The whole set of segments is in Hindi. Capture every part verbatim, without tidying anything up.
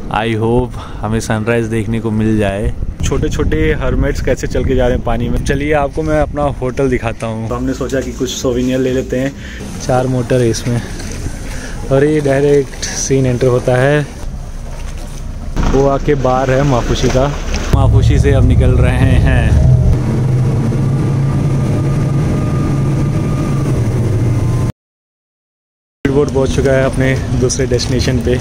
आई होप हमें सनराइज़ देखने को मिल जाए। छोटे छोटे हर्मेट्स कैसे चल के जा रहे हैं पानी में। चलिए आपको मैं अपना होटल दिखाता हूँ। तो हमने सोचा कि कुछ सोविनियर ले लेते हैं। चार मोटर है इसमें और ये डायरेक्ट सीन एंटर होता है। वो आके बार है माफुशी का। माफुशी से अब निकल रहे हैं। बोट पहुँच चुका है अपने दूसरे डेस्टिनेशन पे।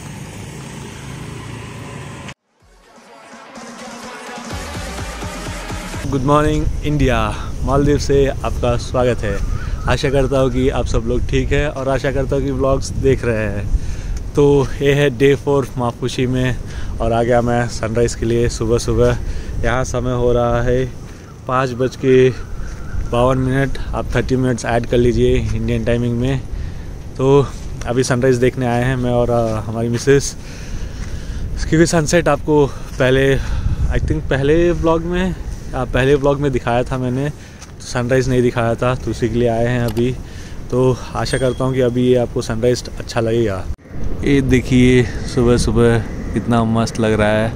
गुड मॉर्निंग इंडिया, मालदीव से आपका स्वागत है। आशा करता हूँ कि आप सब लोग ठीक है और आशा करता हूँ कि व्लॉग्स देख रहे हैं। तो ये है डे फोर माफुशी में और आ गया मैं सनराइज़ के लिए सुबह सुबह। यहाँ समय हो रहा है पाँच बज के बावन मिनट। आप थर्टी मिनट्स ऐड कर लीजिए इंडियन टाइमिंग में। तो अभी सनराइज़ देखने आए हैं मैं और आ, हमारी मिसेस। क्योंकि सनसेट आपको पहले आई थिंक पहले व्लॉग में पहले व्लॉग में दिखाया था मैंने, तो सनराइज़ नहीं दिखाया था, तो उसी के लिए आए हैं अभी। तो आशा करता हूँ कि अभी ये आपको सनराइज़ अच्छा लगेगा। ये देखिए सुबह सुबह कितना मस्त लग रहा है।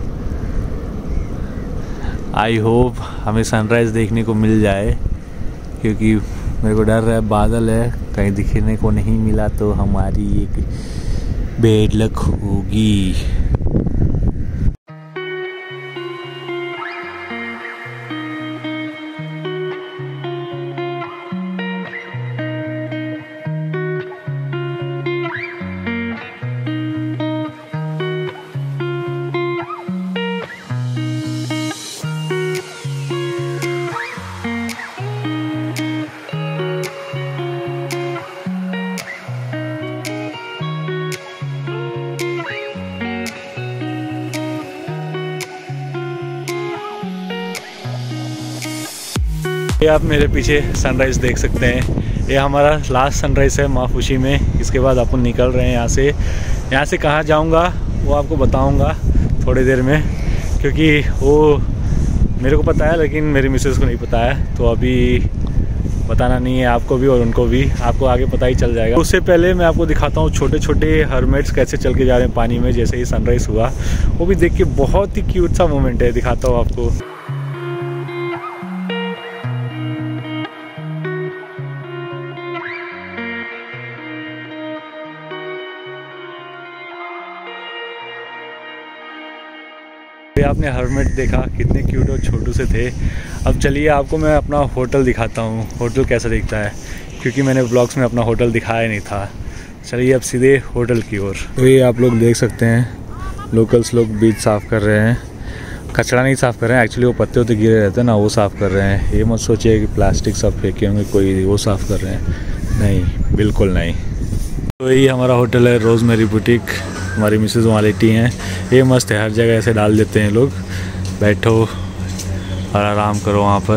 आई होप हमें सनराइज़ देखने को मिल जाए, क्योंकि मेरे को डर रहा है बादल है, कहीं दिखने को नहीं मिला तो हमारी एक बेड लक होगी। ये आप मेरे पीछे सनराइज़ देख सकते हैं। ये हमारा लास्ट सनराइज़ है माफुशी में। इसके बाद अपन निकल रहे हैं यहाँ से। यहाँ से कहाँ जाऊँगा वो आपको बताऊँगा थोड़ी देर में, क्योंकि वो मेरे को पता है लेकिन मेरी मिसेस को नहीं पता है। तो अभी बताना नहीं है आपको भी और उनको भी, आपको आगे पता ही चल जाएगा। उससे पहले मैं आपको दिखाता हूँ छोटे छोटे हर्मेट्स कैसे चल के जा रहे हैं पानी में जैसे ही सनराइज़ हुआ। वो भी देख के बहुत ही क्यूट सा मोमेंट है, दिखाता हूँ आपको। आपने हर्मेट देखा कितने क्यूट और छोटू से थे। अब चलिए आपको मैं अपना होटल दिखाता हूँ, होटल कैसा दिखता है, क्योंकि मैंने व्लॉग्स में अपना होटल दिखाया नहीं था। चलिए अब सीधे होटल की ओर। तो ये आप लोग देख सकते हैं लोकल्स लोग बीच साफ़ कर रहे हैं। कचरा नहीं साफ़ कर रहे हैं, एक्चुअली वो पत्ते होते गिरे रहते हैं ना, वो साफ़ कर रहे हैं। ये मत सोचिए कि प्लास्टिक सब फेंके होंगे कोई, वो साफ़ कर रहे हैं, नहीं बिल्कुल नहीं। तो यही हमारा होटल है रोज़मेरी बुटीक। हमारी मिसेज़ वहाँ लेटी हैं। ये मस्त है, हर जगह ऐसे डाल देते हैं लोग, बैठो और आराम करो वहाँ पर।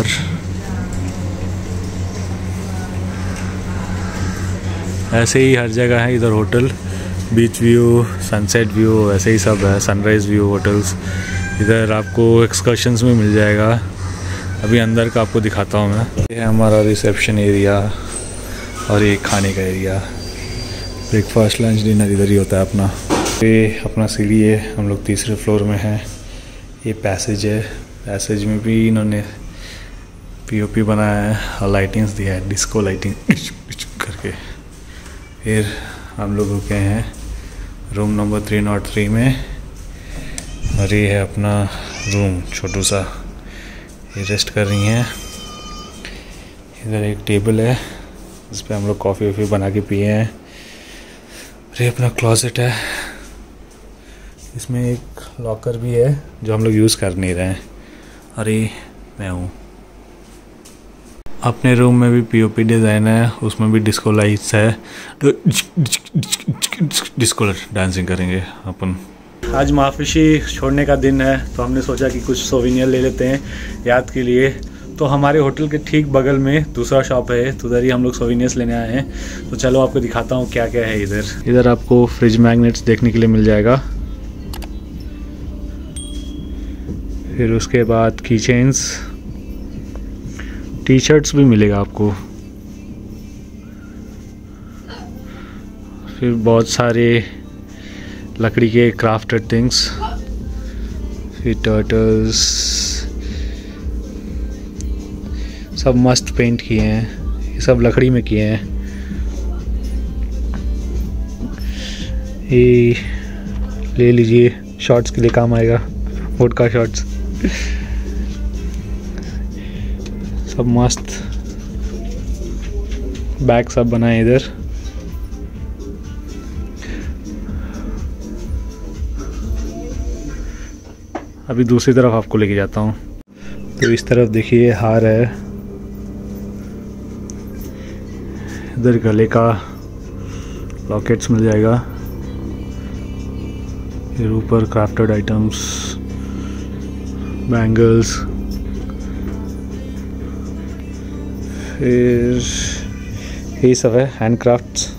ऐसे ही हर जगह है इधर hotel, beach view, sunset view, ऐसे ही सब है, सनराइज़ व्यू होटल्स। इधर आपको एक्सकर्शंस में मिल जाएगा। अभी अंदर का आपको दिखाता हूँ मैं। ये है हमारा रिसेप्शन एरिया और ये खाने का एरिया। ब्रेकफास्ट लंच डिनर इधर ही होता है अपना। ये अपना सीढ़ी है, हम लोग तीसरे फ्लोर में हैं। ये पैसेज है, पैसेज में भी इन्होंने पीओपी बनाया है और लाइटिंग्स दिया है, डिस्को लाइटिंग करके। फिर हम लोग रुके हैं room number three nought three में और ये है अपना रूम छोटू सा। ये रेस्ट कर रही हैं। इधर एक टेबल है जिस पे हम लोग कॉफ़ी वॉफ़ी बना के पिए हैं। ये अपना क्लोजेट है, इसमें एक लॉकर भी है जो हम लोग यूज़ कर नहीं रहे हैं। अरे मैं हूँ। अपने रूम में भी पीओपी डिज़ाइन है, उसमें भी डिस्को लाइट्स है, तो डिस्को डांसिंग करेंगे अपन। आज माफुशी छोड़ने का दिन है तो हमने सोचा कि कुछ सोविनियर ले लेते हैं याद के लिए। तो हमारे होटल के ठीक बगल में दूसरा शॉप है, तो उधर ही हम लोग सोविनियर्स लेने आए हैं। तो चलो आपको दिखाता हूँ क्या क्या है इधर। इधर आपको फ्रिज मैग्नेट्स देखने के लिए मिल जाएगा। फिर उसके बाद की चेन्स, टी शर्ट्स भी मिलेगा आपको। फिर बहुत सारे लकड़ी के क्राफ्टेड थिंग्स, ये टर्टल्स सब मस्त पेंट किए हैं, ये सब लकड़ी में किए हैं। ये ले लीजिए, शॉर्ट्स के लिए काम आएगा, वोडका शॉर्ट्स। सब मस्त बैग सब बनाए इधर। अभी दूसरी तरफ आपको लेके जाता हूँ। तो इस तरफ देखिए हार है, इधर गले का लॉकेट्स मिल जाएगा, फिर ऊपर क्राफ्टेड आइटम्स, बैंगल्स, फिर यही सब है हैंड क्राफ्ट्स।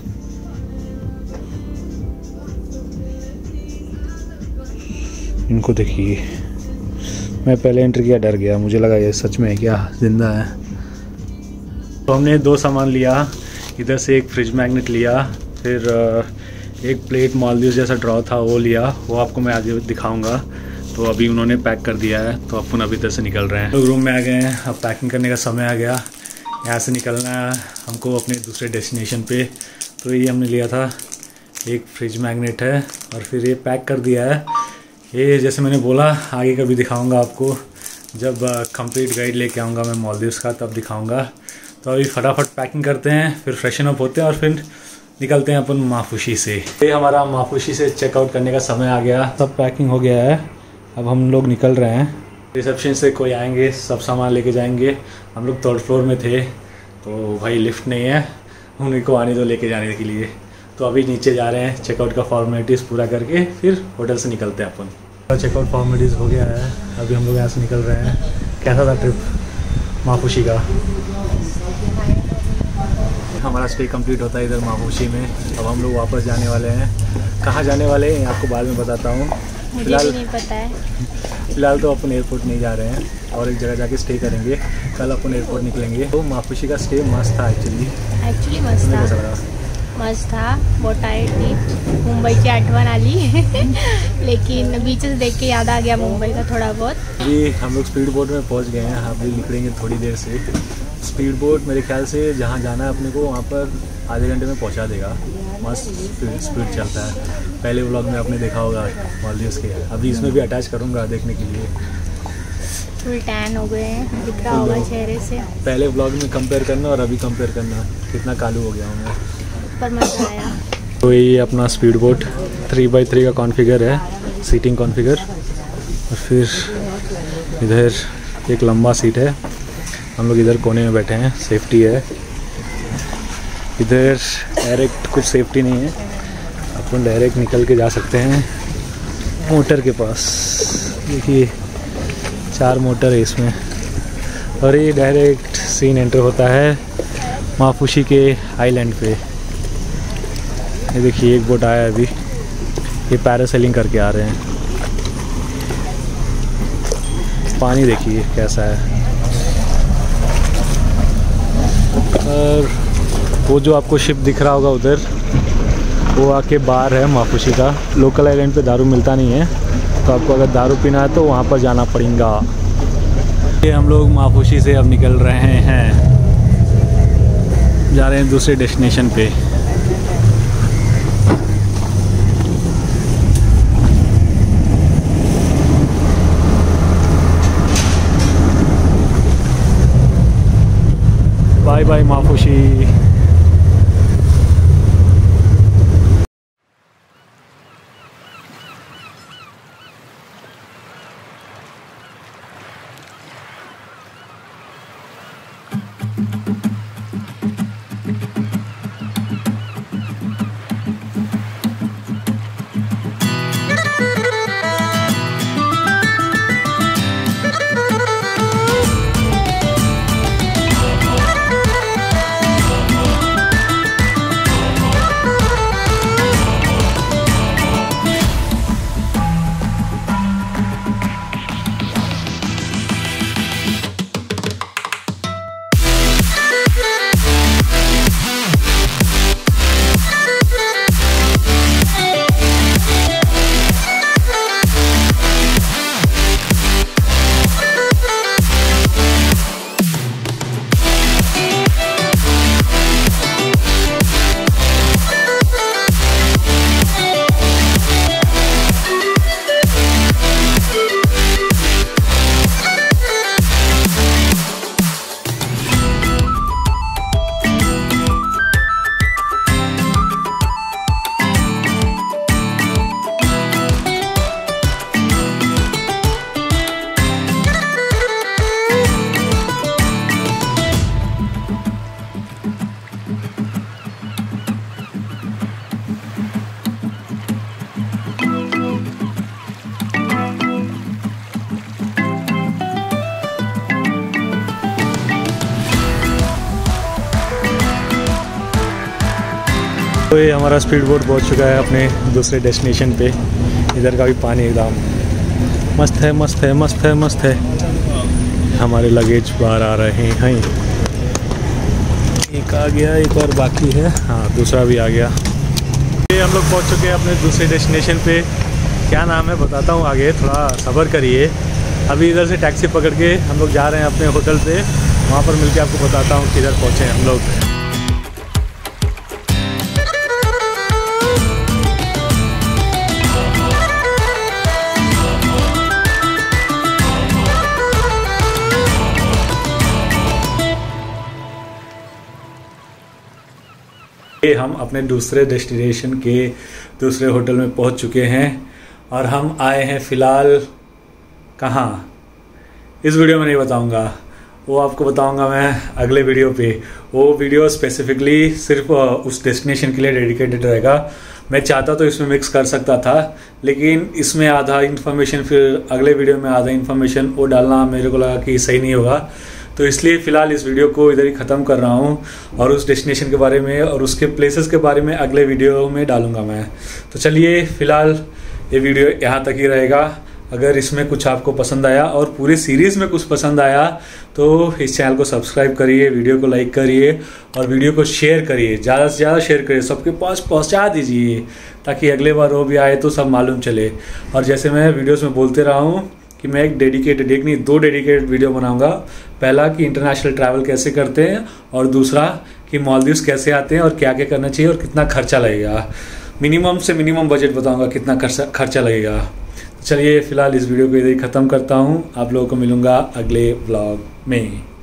इनको देखिए, मैं पहले एंटर किया डर गया, मुझे लगा ये सच में है क्या, जिंदा है। तो हमने दो सामान लिया, इधर से एक फ्रिज मैग्नेट लिया, फिर एक प्लेट मालदीव जैसा ड्रॉ था वो लिया, वो आपको मैं आगे दिखाऊंगा। तो अभी उन्होंने पैक कर दिया है, तो अपन अभी इधर से निकल रहे हैं। तो रूम में आ गए हैं, अब पैकिंग करने का समय आ गया, यहाँ से निकलना है हमको अपने दूसरे डेस्टिनेशन पे। तो ये हमने लिया था, एक फ्रिज मैग्नेट है और फिर ये पैक कर दिया है। ये जैसे मैंने बोला आगे कभी दिखाऊंगा आपको, जब कंप्लीट गाइड लेके आऊँगा मैं मालदीव्स का तब दिखाऊंगा। तो अभी फटाफट पैकिंग करते हैं, फिर फ्रेशन अप होते हैं और फिर निकलते हैं अपन माफुशी से। ये हमारा माफुशी से चेकआउट करने का समय आ गया, सब पैकिंग हो गया है, अब हम लोग निकल रहे हैं। रिसेप्शन से कोई आएंगे, सब सामान लेके जाएंगे। हम लोग थर्ड फ्लोर में थे, तो भाई लिफ्ट नहीं है, उन्हीं को आने दो लेके जाने के लिए। तो अभी नीचे जा रहे हैं, चेकआउट का फॉर्मेलिटीज़ पूरा करके फिर होटल से निकलते हैं अपन। चेकआउट फॉर्मेलिटीज़ हो गया है, अभी हम लोग यहाँ से निकल रहे हैं। कैसा था ट्रिप माफुशी का? हमारा स्टे कंप्लीट होता है इधर माफुशी में। अब हम लोग वापस जाने वाले हैं। कहाँ जाने वाले हैं आपको बाद में बताता हूँ, फिलहाल नहीं पता है। फिलहाल तो अपन एयरपोर्ट नहीं जा रहे हैं और एक जगह जाके स्टे करेंगे, कल अपन एयरपोर्ट निकलेंगे। तो माफुशी का स्टे मस्त था एक्चुअली एक्चुअली मस्त था मस्त था बहुत टायर्ड थी, मुंबई की आठवन आली लेकिन बीचेस देख के याद आ गया मुंबई का थोड़ा बहुत। अभी हम लोग स्पीड बोट में पहुंच गए हैं, अभी निकलेंगे थोड़ी देर से। स्पीड बोट मेरे ख्याल से जहाँ जाना है अपने को वहाँ पर आधे घंटे में पहुँचा देगा, मस्त स्पीड चलता है। पहले व्लॉग में आपने देखा होगा मालदीव्स के, अभी इसमें भी अटैच करूँगा देखने के लिए। फुल टैन हो गए हैं, दिख रहा होगा चेहरे से। पहले व्लॉग में कंपेयर करना और अभी कंपेयर करना, कितना कालू हो गया हूँ मैं, पर मज़ा आया। तो ये अपना speed boat three by three का कॉन्फ़िगर है, सीटिंग कॉन्फ़िगर। और फिर इधर एक लंबा सीट है, हम लोग इधर कोने में बैठे हैं, सेफ्टी है। इधर डायरेक्ट कुछ सेफ्टी नहीं है, अपन डायरेक्ट निकल के जा सकते हैं मोटर के पास। देखिए चार मोटर है इसमें, और ये डायरेक्ट सीन एंटर होता है माफुशी के आइलैंड पे। ये देखिए एक बोट आया है अभी, ये पैरासेलिंग करके आ रहे हैं। पानी देखिए कैसा है। और वो जो आपको शिप दिख रहा होगा उधर, वो आके बार है माफुशी का। लोकल आइलैंड पे दारू मिलता नहीं है, तो आपको अगर दारू पीना है तो वहाँ पर जाना पड़ेगा। ये हम लोग माफुशी से अब निकल रहे हैं, जा रहे हैं दूसरे डेस्टिनेशन पे। Bye bye Maafushi. तो ये हमारा स्पीड बोट पहुंच चुका है अपने दूसरे डेस्टिनेशन पे। इधर का भी पानी एकदम मस्त है मस्त है मस्त है मस्त है। हमारे लगेज बाहर आ रहे हैं। एक आ गया, एक और बाकी है। हाँ, दूसरा भी आ गया। ये हम लोग पहुंच चुके हैं अपने दूसरे डेस्टिनेशन पे। क्या नाम है बताता हूँ आगे, थोड़ा सब्र करिए। अभी इधर से टैक्सी पकड़ के हम लोग जा रहे हैं अपने होटल पे। वहाँ पर मिलके आपको बताता हूँ किधर पहुँचे हम लोग। ये हम अपने दूसरे डेस्टिनेशन के दूसरे होटल में पहुंच चुके हैं और हम आए हैं फ़िलहाल कहाँ, इस वीडियो में नहीं बताऊंगा, वो आपको बताऊंगा मैं अगले वीडियो पे। वो वीडियो स्पेसिफिकली सिर्फ उस डेस्टिनेशन के लिए डेडिकेटेड रहेगा। मैं चाहता तो इसमें मिक्स कर सकता था, लेकिन इसमें आधा इन्फॉर्मेशन फिर अगले वीडियो में आधा इन्फॉर्मेशन वो डालना मेरे को लगा कि सही नहीं होगा। तो इसलिए फ़िलहाल इस वीडियो को इधर ही ख़त्म कर रहा हूँ और उस डेस्टिनेशन के बारे में और उसके प्लेसेस के बारे में अगले वीडियो में डालूंगा मैं। तो चलिए फ़िलहाल ये वीडियो यहाँ तक ही रहेगा। अगर इसमें कुछ आपको पसंद आया और पूरी सीरीज़ में कुछ पसंद आया तो इस चैनल को सब्सक्राइब करिए, वीडियो को लाइक करिए और वीडियो को शेयर करिए, ज़्यादा से ज़्यादा शेयर करिए, सबके पास पहुंचा दीजिए ताकि अगले बार वो भी आए तो सब मालूम चले। और जैसे मैं वीडियोस में बोलते रहा हूँ कि मैं एक डेडिकेटेड, एक नहीं दो डेडिकेटेड वीडियो बनाऊँगा। पहला कि इंटरनेशनल ट्रैवल कैसे करते हैं और दूसरा कि मालदीव्स कैसे आते हैं और क्या क्या करना चाहिए और कितना खर्चा लगेगा। मिनिमम से मिनिमम बजट बताऊँगा कितना खर्चा खर्चा लगेगा। चलिए फ़िलहाल इस वीडियो को इधर ही ख़त्म करता हूँ। आप लोगों को मिलूँगा अगले व्लॉग में।